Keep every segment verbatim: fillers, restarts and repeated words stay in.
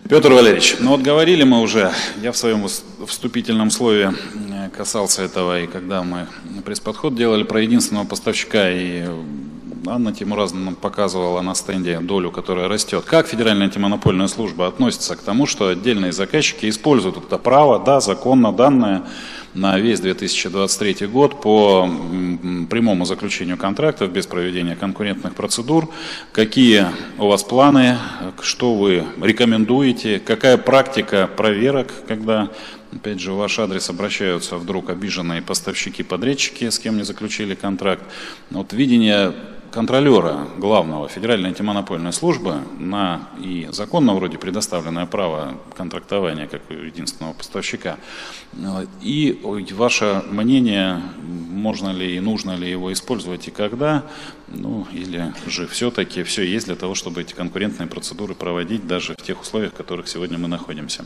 Петр Валерьевич, ну вот говорили мы уже, я в своем вступительном слове касался этого, и когда мы пресс-подход делали про единственного поставщика, и Анна Тимуразовна нам показывала на стенде долю, которая растет. Как Федеральная антимонопольная служба относится к тому, что отдельные заказчики используют это право, да, законно данное, на весь две тысячи двадцать третий год по прямому заключению контрактов без проведения конкурентных процедур? Какие у вас планы, что вы рекомендуете, какая практика проверок, когда, опять же, в ваш адрес обращаются вдруг обиженные поставщики-подрядчики, с кем не заключили контракт? Вот видение контролера главного Федеральной антимонопольной службы на и законно вроде предоставленное право контрактования как единственного поставщика. И ваше мнение, можно ли и нужно ли его использовать и когда, ну или же все-таки все есть для того, чтобы эти конкурентные процедуры проводить даже в тех условиях, в которых сегодня мы находимся.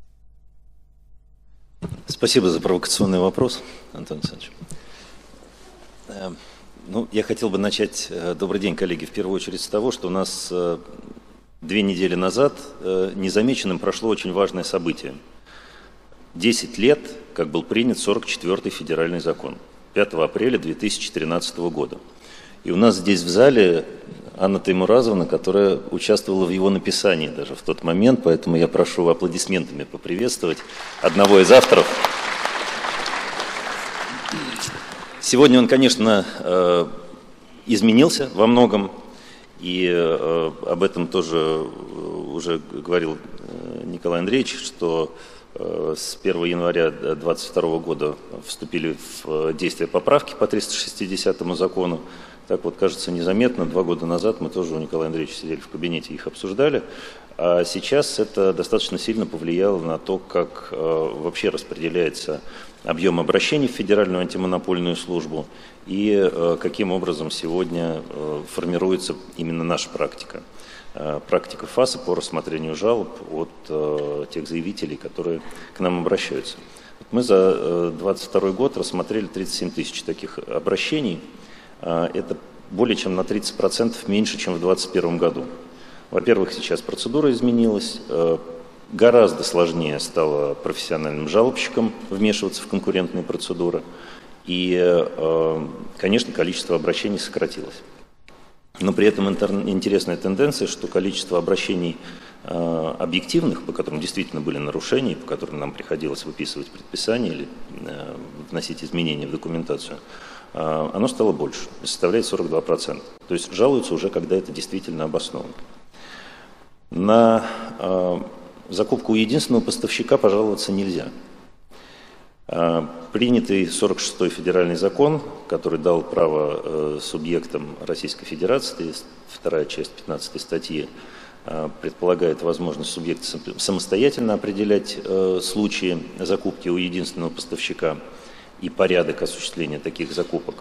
Спасибо за провокационный вопрос, Антон Александрович. Ну, я хотел бы начать, добрый день, коллеги, в первую очередь с того, что у нас две недели назад незамеченным прошло очень важное событие. Десять лет, как был принят сорок четвёртый федеральный закон, пятого апреля две тысячи тринадцатого года. И у нас здесь в зале Анна Тимуразовна, которая участвовала в его написании даже в тот момент, поэтому я прошу аплодисментами поприветствовать одного из авторов. Сегодня он, конечно, изменился во многом, и об этом тоже уже говорил Николай Андреевич, что с первого января две тысячи двадцать второго года вступили в действие поправки по триста шестидесятому закону. Так вот, кажется, незаметно, два года назад мы тоже у Николая Андреевича сидели в кабинете, их обсуждали. А сейчас это достаточно сильно повлияло на то, как вообще распределяется объем обращений в Федеральную антимонопольную службу и каким образом сегодня формируется именно наша практика. Практика ФАСа по рассмотрению жалоб от тех заявителей, которые к нам обращаются. Мы за две тысячи двадцать второй год рассмотрели тридцать семь тысяч таких обращений. Это более чем на тридцать процентов меньше, чем в две тысячи двадцать первом году. Во-первых, сейчас процедура изменилась. Гораздо сложнее стало профессиональным жалобщикам вмешиваться в конкурентные процедуры. И, конечно, количество обращений сократилось. Но при этом интересная тенденция, что количество обращений объективных, по которым действительно были нарушения, по которым нам приходилось выписывать предписания или вносить изменения в документацию, оно стало больше, составляет сорок два процента. То есть жалуются уже, когда это действительно обосновано. На закупку у единственного поставщика пожаловаться нельзя. Принятый сорок шестой федеральный закон, который дал право субъектам Российской Федерации, вторая часть пятнадцатой статьи, предполагает возможность субъекта самостоятельно определять случаи закупки у единственного поставщика и порядок осуществления таких закупок.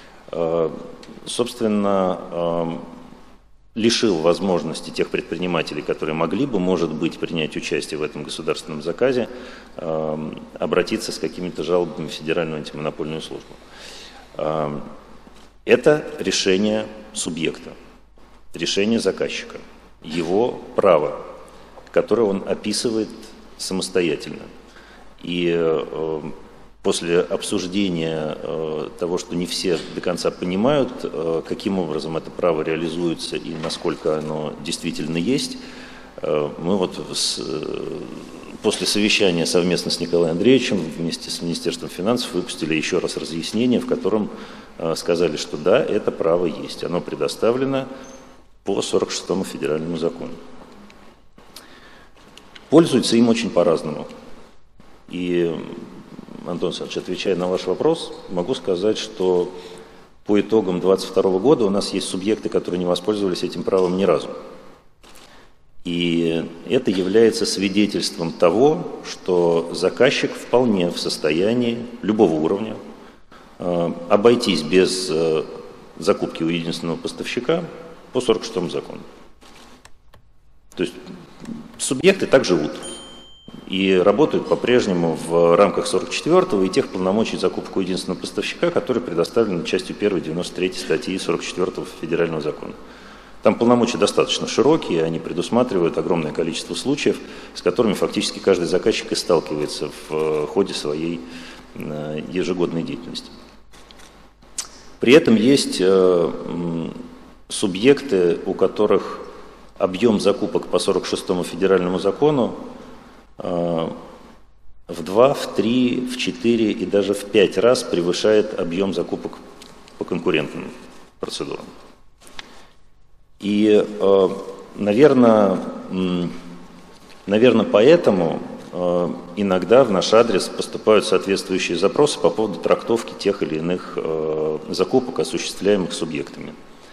Собственно, лишил возможности тех предпринимателей, которые могли бы, может быть, принять участие в этом государственном заказе, обратиться с какими-то жалобами в Федеральную антимонопольную службу. Это решение субъекта, решение заказчика, его право, которое он описывает самостоятельно. И после обсуждения э, того, что не все до конца понимают, э, каким образом это право реализуется и насколько оно действительно есть, э, мы вот с, э, после совещания совместно с Николаем Андреевичем вместе с Министерством финансов выпустили еще раз разъяснение, в котором э, сказали, что да, это право есть, оно предоставлено по сорок шестому федеральному закону. Пользуются им очень по-разному. И Антон Александрович, отвечая на ваш вопрос, могу сказать, что по итогам две тысячи двадцать второго года у нас есть субъекты, которые не воспользовались этим правом ни разу. И это является свидетельством того, что заказчик вполне в состоянии любого уровня э, обойтись без э, закупки у единственного поставщика по сорок шестому закону. То есть субъекты так живут. И работают по-прежнему в рамках сорок четвёртого и тех полномочий закупки у единственного поставщика, которые предоставлены частью первой девяносто третьей статьи сорок четвёртого федерального закона. Там полномочия достаточно широкие, они предусматривают огромное количество случаев, с которыми фактически каждый заказчик и сталкивается в ходе своей ежегодной деятельности. При этом есть субъекты, у которых объем закупок по сорок шестому федеральному закону в два, в три, в четыре и даже в пять раз превышает объем закупок по конкурентным процедурам. И, наверное, наверное, поэтому иногда в наш адрес поступают соответствующие запросы по поводу трактовки тех или иных закупок, осуществляемых субъектами.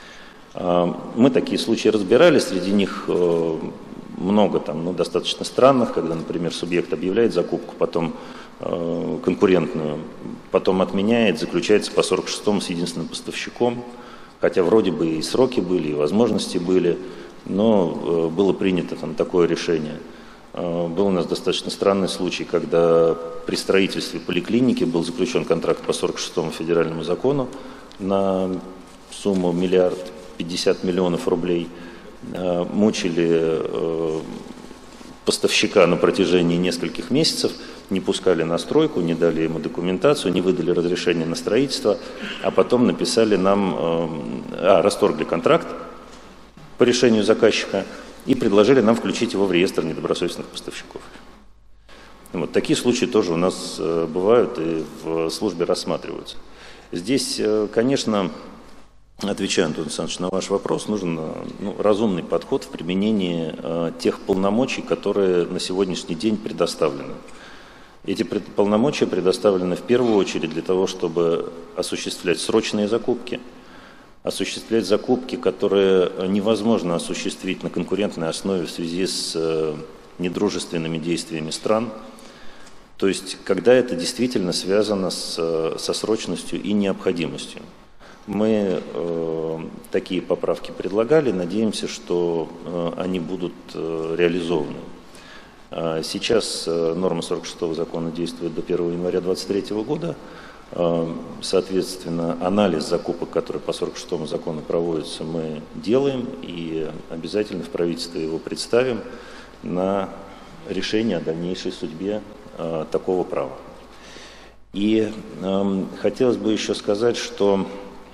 Мы такие случаи разбирали, среди них много там, ну, достаточно странных, когда, например, субъект объявляет закупку, потом э, конкурентную, потом отменяет, заключается по сорок шестому с единственным поставщиком, хотя вроде бы и сроки были, и возможности были, но э, было принято там такое решение. Э, был у нас достаточно странный случай, когда при строительстве поликлиники был заключен контракт по сорок шестому федеральному закону на сумму миллиард пятьдесят миллионов рублей. Мучили поставщика на протяжении нескольких месяцев, не пускали на стройку, не дали ему документацию, не выдали разрешение на строительство, а потом написали нам, а, расторгли контракт по решению заказчика и предложили нам включить его в реестр недобросовестных поставщиков. Вот такие случаи тоже у нас бывают и в службе рассматриваются. Здесь, конечно, отвечая, Антон Александрович, на ваш вопрос, нужен ну, разумный подход в применении э, тех полномочий, которые на сегодняшний день предоставлены. Эти пред, полномочия предоставлены в первую очередь для того, чтобы осуществлять срочные закупки, осуществлять закупки, которые невозможно осуществить на конкурентной основе в связи с э, недружественными действиями стран. То есть, когда это действительно связано с, со срочностью и необходимостью. Мы э, такие поправки предлагали, надеемся, что э, они будут э, реализованы. А сейчас э, норма сорок шестого закона действует до первого января две тысячи двадцать третьего года. Э, соответственно, анализ закупок, который по сорок шестому закону проводится, мы делаем и обязательно в правительстве его представим на решение о дальнейшей судьбе э, такого права. И э, хотелось бы еще сказать, что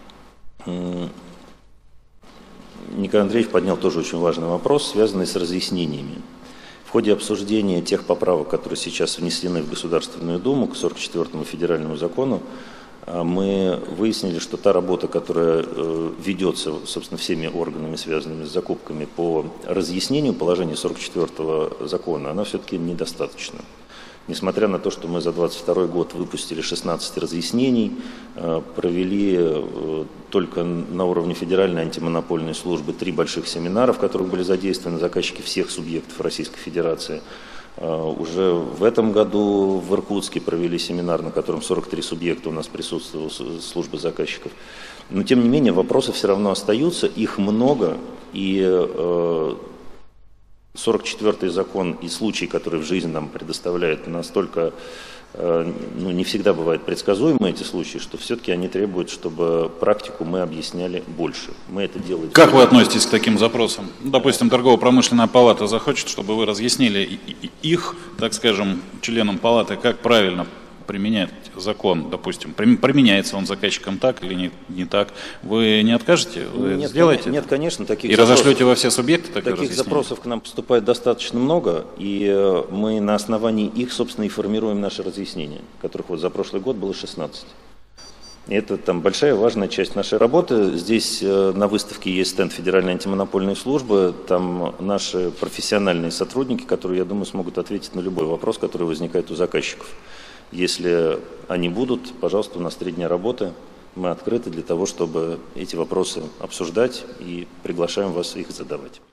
Николай Андреевич поднял тоже очень важный вопрос, связанный с разъяснениями. В ходе обсуждения тех поправок, которые сейчас внесены в Государственную Думу к сорок четвёртому федеральному закону, мы выяснили, что та работа, которая ведется, собственно, всеми органами, связанными с закупками по разъяснению положений сорок четвёртого закона, она все-таки недостаточна. Несмотря на то, что мы за двадцать второй год выпустили шестнадцать разъяснений, провели только на уровне Федеральной антимонопольной службы три больших семинара, в которых были задействованы заказчики всех субъектов Российской Федерации. Уже в этом году в Иркутске провели семинар, на котором сорок три субъекта у нас присутствовала служба заказчиков. Но тем не менее вопросы все равно остаются, их много, и сорок четвёртый закон и случаи, которые в жизни нам предоставляют, настолько, ну, не всегда бывают предсказуемы эти случаи, что все-таки они требуют, чтобы практику мы объясняли больше. Мы это делаем. Как вы относитесь к таким запросам? Допустим, торгово-промышленная палата захочет, чтобы вы разъяснили их, так скажем, членам палаты, как правильно применять закон, допустим, применяется он заказчиком так или не, не так, вы не откажете? Вы нет, сделаете? Нет, конечно. Таких и запросов, разошлете во все субъекты? Так таких запросов к нам поступает достаточно много, и мы на основании их, собственно, и формируем наши разъяснения, которых вот за прошлый год было шестнадцать. Это там большая важная часть нашей работы. Здесь на выставке есть стенд Федеральной антимонопольной службы. Там наши профессиональные сотрудники, которые, я думаю, смогут ответить на любой вопрос, который возникает у заказчиков. Если они будут, пожалуйста, у нас три дня работы. Мы открыты для того, чтобы эти вопросы обсуждать, и приглашаем вас их задавать.